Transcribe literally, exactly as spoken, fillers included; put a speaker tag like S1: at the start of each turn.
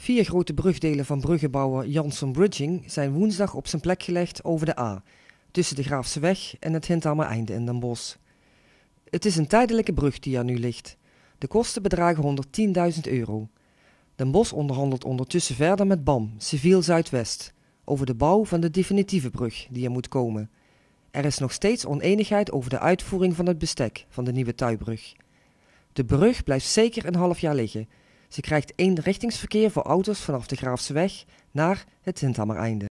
S1: Vier grote brugdelen van bruggenbouwer Jansson Bridging zijn woensdag op zijn plek gelegd over de A, tussen de Graafseweg en het Hinthamereinde in Den Bosch. Het is een tijdelijke brug die er nu ligt. De kosten bedragen honderdtienduizend euro. Den Bosch onderhandelt ondertussen verder met B A M, Civiel Zuidwest, over de bouw van de definitieve brug die er moet komen. Er is nog steeds onenigheid over de uitvoering van het bestek van de nieuwe Tuibrug. De brug blijft zeker een half jaar liggen. Ze krijgt eenrichtingsverkeer voor auto's vanaf de Graafseweg naar het Hinthamereinde.